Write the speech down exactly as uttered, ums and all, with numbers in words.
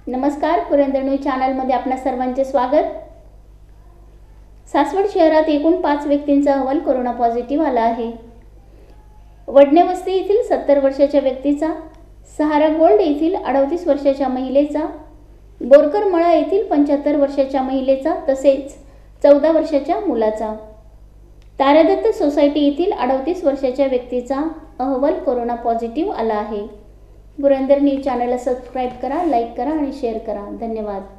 नमस्कार, पुरंदर न्यूज चॅनलमध्ये आपणा सर्वांचे स्वागत। सासवड शहरात एकूण पाच व्यक्तींचा अहवाल कोरोना पॉझिटिव्ह आला आहे। वडनेवस्ती येथील सत्तर वर्षाच्या व्यक्तीचा, सहारा गोल्ड येथील अडतीस वर्षाच्या महिलेचा, बोरकरमळा येथील पंच्याहत्तर वर्षाच्या महिलेचा तसेच चौदा वर्षाच्या मुलाचा, तारादत्त सोसायटी येथील अडतीस वर्षाच्या व्यक्तीचा अहवाल कोरोना पॉझिटिव्ह आला आहे। पुरंदर न्यूज चॅनलला सबस्क्राइब करा, लाईक करा आणि शेअर करा। धन्यवाद।